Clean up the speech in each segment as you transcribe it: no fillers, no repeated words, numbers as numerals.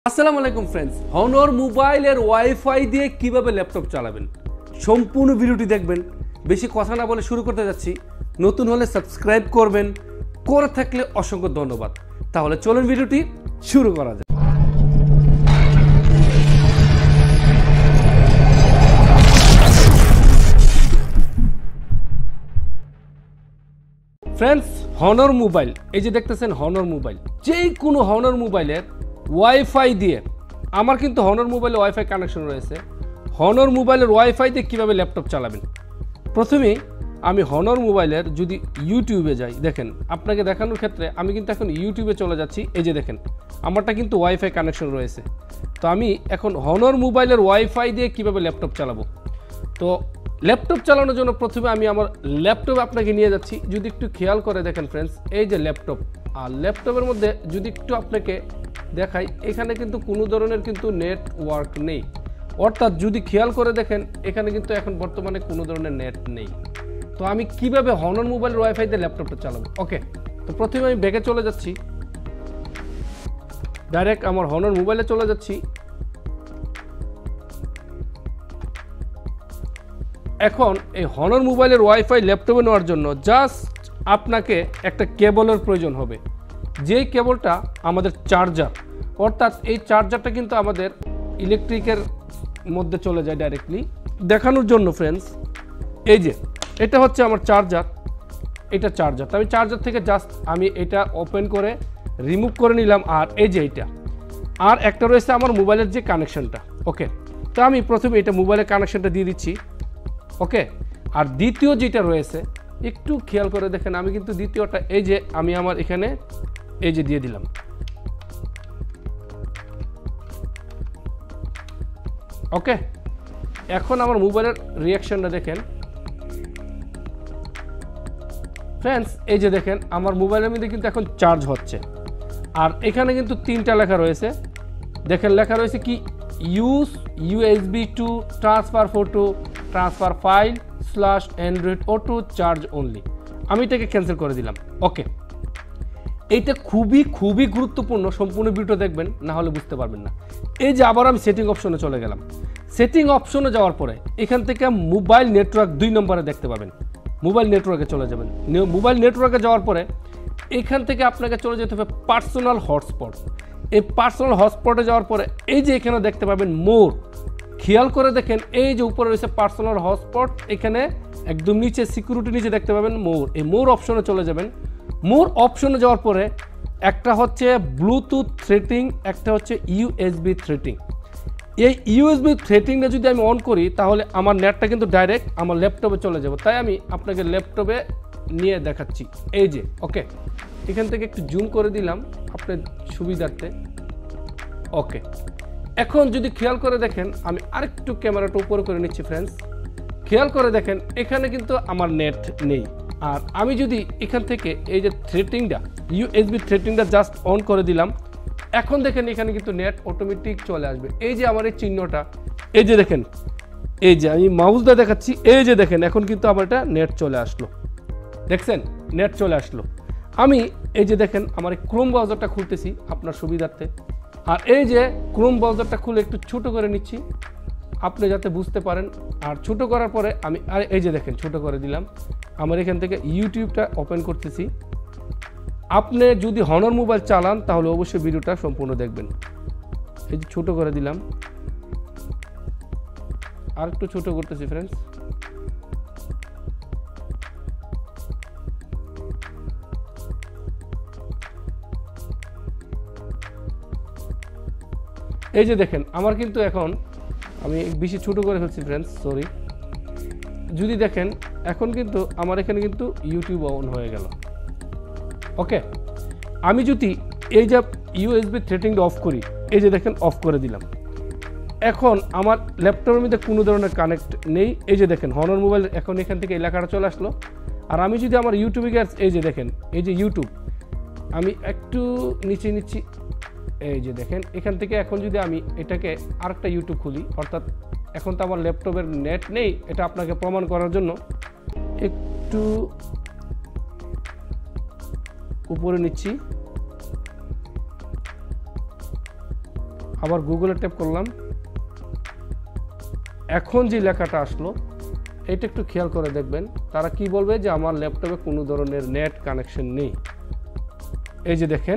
আসসালামু আলাইকুম friends, Honor মোবাইলের ওয়াইফাই দিয়ে কিভাবে ল্যাপটপ চালাবেন সম্পূর্ণ ভিডিওটি দেখবেন। বেশি কথা না বলে শুরু করতে যাচ্ছি। নতুন হলে সাবস্ক্রাইব করবেন, করে থাকলে অসংখ্য ধন্যবাদ। তাহলে চলুন ভিডিওটি শুরু করা যাক। ফ্রেন্ডস, হনর মোবাইল, এই যে দেখতেছেন হনর মোবাইল, যে কোনো হনর মোবাইলের ওয়াইফাই দিয়ে, আমার কিন্তু হনর মোবাইলে ওয়াইফাই কানেকশন রয়েছে। হনর মোবাইলের ওয়াইফাই দিয়ে কীভাবে ল্যাপটপ চালাবেন, প্রথমেই আমি হনর মোবাইলের যদি ইউটিউবে যাই, দেখেন আপনাকে দেখানোর ক্ষেত্রে আমি কিন্তু এখন ইউটিউবে চলে যাচ্ছি। এই যে দেখেন আমারটা কিন্তু ওয়াইফাই কানেকশন রয়েছে। তো আমি এখন হনর মোবাইলের ওয়াইফাই দিয়ে কীভাবে ল্যাপটপ চালাবো, তো ল্যাপটপ চালানোর জন্য প্রথমে আমি আমার ল্যাপটপ আপনাকে নিয়ে যাচ্ছি। যদি একটু খেয়াল করে দেখেন ফ্রেন্ডস, এই যে ল্যাপটপ, আর ল্যাপটপের মধ্যে যদি একটু আপনাকে দেখাই, এখানে কিন্তু কোনো ধরনের কিন্তু নেটওয়ার্ক নেই। অর্থাৎ যদি খেয়াল করে দেখেন, এখানে কিন্তু এখন বর্তমানে কোনো ধরনের নেট নেই। তো আমি কিভাবে হনর মোবাইল ওয়াইফাই দিয়ে ল্যাপটপটা চালাবো? ওকে, তো প্রথমে আমি ব্যাগে চলে যাচ্ছি, ডাইরেক্ট আমার হনর মোবাইলে চলে যাচ্ছি। এখন এই হনর মোবাইলের ওয়াইফাই ল্যাপটপে নেওয়ার জন্য জাস্ট আপনাকে একটা কেবলের প্রয়োজন হবে, যেই কেবলটা আমাদের চার্জার। অর্থাৎ এই চার্জারটা কিন্তু আমাদের ইলেকট্রিকের মধ্যে চলে যায় ডাইরেক্টলি। দেখানোর জন্য ফ্রেন্ডস, এই যে এটা হচ্ছে আমার চার্জার, এটা চার্জার। তো আমি চার্জার থেকে জাস্ট আমি এটা ওপেন করে রিমুভ করে নিলাম। আর এই যে এইটা, আর একটা রয়েছে আমার মোবাইলের যে কানেকশনটা। ওকে, তো আমি প্রথমে এটা মোবাইলের কানেকশনটা দিয়ে দিচ্ছি। ওকে, আর দ্বিতীয় যেটা রয়েছে একটু খেয়াল করে দেখেন, আমি কিন্তু দ্বিতীয়টা এই যে আমি আমার এখানে এই যে দিয়ে দিলাম। ওকে, এখন আমার মোবাইলের রিয়াকশনটা দেখেন ফ্রেন্ডস। এই যে দেখেন আমার মোবাইলের মধ্যে কিন্তু এখন চার্জ হচ্ছে। আর এখানে কিন্তু তিনটা লেখা রয়েছে, দেখেন লেখা রয়েছে কি, use USB to transfer photo, transfer file /Android auto charge only. আমি এটাকে ক্যান্সেল করে দিলাম। ওকে, এইটা খুবই গুরুত্বপূর্ণ, সম্পূর্ণ ভিডিও দেখবেন, না হলে বুঝতে পারবেন না। এই যে আবার আমি সেটিং অপশনে চলে গেলাম। সেটিং অপশনে যাওয়ার পরে এখান থেকে মোবাইল নেটওয়ার্ক 2 নম্বরে দেখতে পাবেন। মোবাইল নেটওয়ার্কে চলে যাবেন। মোবাইল নেটওয়ার্কে যাওয়ার পরে এখান থেকে আপনাকে চলে যেতে হবে পার্সোনাল হটস্পট। এই পার্সোনাল হটস্পটে যাওয়ার পরে এই যে এখানে দেখতে পাবেন মোর। খেয়াল করে দেখেন, এই যে উপরে রয়েছে পার্সোনাল হটস্পট, এখানে একদম নিচে সিকিউরিটি নিচে দেখতে পাবেন মোর। এই মোর অপশনে চলে যাবেন। মোর অপশনে যাওয়ার পরে একটা হচ্ছে ব্লুটুথ থ্রেটিং, একটা হচ্ছে USB থ্রেটিং। এই USB থ্রেটিংটা যদি আমি অন করি, তাহলে আমার নেটটা কিন্তু ডাইরেক্ট আমার ল্যাপটপে চলে যাবে। তাই আমি আপনাকে ল্যাপটপে নিয়ে দেখাচ্ছি। এই যে ওকে, এখান থেকে একটু জুম করে দিলাম আপনার সুবিধার্থে। ওকে, এখন যদি খেয়াল করে দেখেন, আমি আরেকটু ক্যামেরাটা উপরে করে নিচ্ছি ফ্রেন্ডস। খেয়াল করে দেখেন, এখানে কিন্তু আমার নেট নেই। আর আমি যদি এখান থেকে এই যে থ্রেটিংটা, USB থ্রেটিংটা জাস্ট অন করে দিলাম, এখন দেখেন এখানে কিন্তু নেট অটোমেটিক চলে আসবে। এই যে আমার এই চিহ্নটা, এই যে দেখেন, এই যে আমি মাউস দিয়ে দেখাচ্ছি, এই যে দেখেন এখন কিন্তু আমার এটা নেট চলে আসলো। দেখছেন, নেট চলে আসলো। আমি এই যে দেখেন আমার ক্রোম ব্রাউজারটা খুলতেছি আপনার সুবিধার্থে। আর এই যে ক্রোম ব্রাউজারটা খুলে একটু ছোট করে নিচ্ছি আপনি যাতে বুঝতে পারেন। আর ছোট করার পরে আমি আর এই যে দেখেন ছোট করে দিলাম। আমার এখান থেকে ইউটিউবটা ওপেন করতেছি। আপনি যদি হনর মোবাইল চালান তাহলে অবশ্যই ভিডিওটা সম্পূর্ণ দেখবেন। এই যে ছোট করে দিলাম, আর একটু ছোট করতেছি ফ্রেন্ডস। এই যে দেখেন আমার কিন্তু এখন আমি বেশি ছোট করে ফেলছি ফ্রেন্ডস, সরি। যদি দেখেন এখন কিন্তু আমার এখানে কিন্তু ইউটিউব অন হয়ে গেল। ওকে, আমি যদি এই যে USB থ্রেটিংটা অফ করি, এই যে দেখেন অফ করে দিলাম। এখন আমার ল্যাপটপের মধ্যে কোনো ধরনের কানেক্ট নেই। এই যে দেখেন হনর মোবাইল এখন এখান থেকে এই লেখাটা চলে আসলো। আর আমি যদি আমার ইউটিউবে গিয়ে, এই যে দেখেন এই যে ইউটিউব, আমি একটু নিচে নিচ্ছি, এই যে দেখেন এখান থেকে এখন যদি আমি এটাকে আরেকটা ইউটিউব খুলি, অর্থাৎ এখন তো আমার ল্যাপটপের নেট নেই, এটা আপনাকে প্রমাণ করার জন্য একটু উপরে নিচ্ছি। আবার গুগলে ট্যাপ করলাম, এখন যে লেখাটা আসলো এটা একটু খেয়াল করে দেখবেন, তারা কি বলবে যে আমার ল্যাপটপে কোনো ধরনের নেট কানেকশন নেই। এই যে দেখেন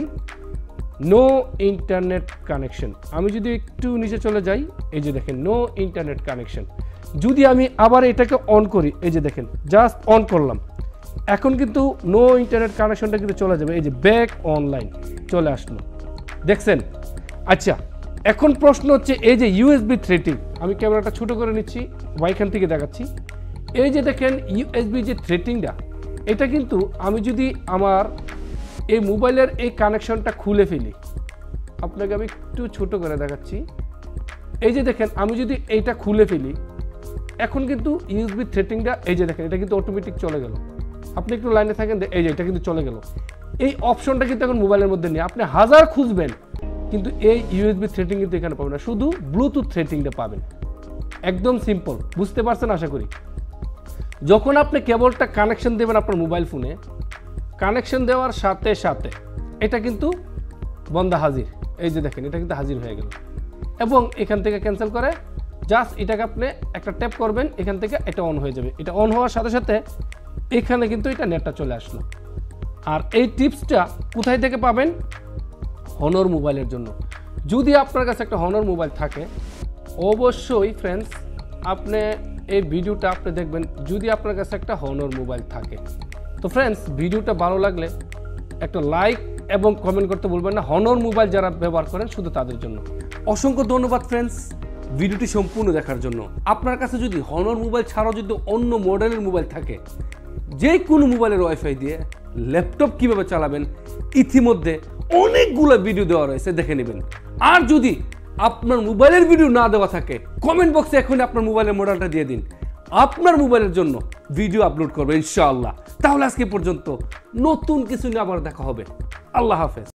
নো ইন্টারনেট কানেকশন। আমি যদি একটু নিচে চলে যাই, এই যে দেখেন নো ইন্টারনেট কানেকশন। যদি আমি আবার এটাকে অন করি, এই যে দেখেন জাস্ট অন করলাম, এখন কিন্তু নো ইন্টারনেট কানেকশনটা কিন্তু চলে যাবে। এই যে ব্যাক অনলাইন চলে আসলো, দেখছেন? আচ্ছা, এখন প্রশ্ন হচ্ছে এই যে ইউএসবি থ্রেডিং, আমি ক্যামেরাটা ছোট করে নিচ্ছি বা এখান থেকে দেখাচ্ছি। এই যে দেখেন ইউএসবি যে থ্রেডিংটা, এটা কিন্তু আমি যদি আমার এই মোবাইলের এই কানেকশনটা খুলে ফেলি, আপনাকে আমি একটু ছোট করে দেখাচ্ছি। এই যে দেখেন আমি যদি এইটা খুলে ফেলি, এখন কিন্তু ইউএসবি থ্রেডিংটা এই যে দেখেন এটা কিন্তু অটোমেটিক চলে গেল। আপনি একটু লাইনে থাকেন, এই যে এটা কিন্তু চলে গেল। এই অপশনটা কিন্তু এখন মোবাইলের মধ্যে নেই, আপনি হাজার খুঁজবেন কিন্তু এই ইউএসবি থ্রেডিং কিন্তু এখানে পাবেন না, শুধু ব্লুটুথ থ্রেডিংটা পাবেন। একদম সিম্পল, বুঝতে পারছেন আশা করি। যখন আপনি কেবলটা কানেকশন দেবেন আপনার মোবাইল ফোনে, কানেকশন দেওয়ার সাথে সাথে এটা কিন্তু বন্ধা হাজির। এই যে দেখেন এটা কিন্তু হাজির হয়ে গেল, এবং এখান থেকে ক্যান্সেল করে জাস্ট এটাকে আপনি একটা ট্যাপ করবেন, এখান থেকে এটা অন হয়ে যাবে। এটা অন হওয়ার সাথে সাথে এখানে কিন্তু এটা নেটটা চলে আসলো। আর এই টিপসটা কোথায় থেকে পাবেন? হনর মোবাইলের জন্য। যদি আপনার কাছে একটা হনর মোবাইল থাকে, অবশ্যই ফ্রেন্ডস আপনি এই ভিডিওটা আপনি দেখবেন যদি আপনার কাছে একটা হনর মোবাইল থাকে। তো ফ্রেন্ডস ভিডিওটা ভালো লাগলে একটা লাইক এবং কমেন্ট করতে বলবেন না। হনর মোবাইল যারা ব্যবহার করেন শুধু তাদের জন্য। অসংখ্য ধন্যবাদ ফ্রেন্ডস ভিডিওটি সম্পূর্ণ দেখার জন্য। আপনার কাছে যদি হনর মোবাইল ছাড়াও যদি অন্য মডেলের মোবাইল থাকে, যে কোনো মোবাইলের ওয়াইফাই দিয়ে ল্যাপটপ কিভাবে চালাবেন ইতিমধ্যে অনেকগুলো ভিডিও দেওয়া রয়েছে, দেখে নেবেন। আর যদি আপনার মোবাইলের ভিডিও না দেওয়া থাকে, কমেন্ট বক্সে এখন আপনার মোবাইলের মডেলটা দিয়ে দিন, আপনার মোবাইলের জন্য ভিডিও আপলোড করবে ইনশাআল্লাহ। তাহলে আজকে পর্যন্ত নতুন কিছু নিয়ে আবার দেখা হবে। আল্লাহ হাফেজ।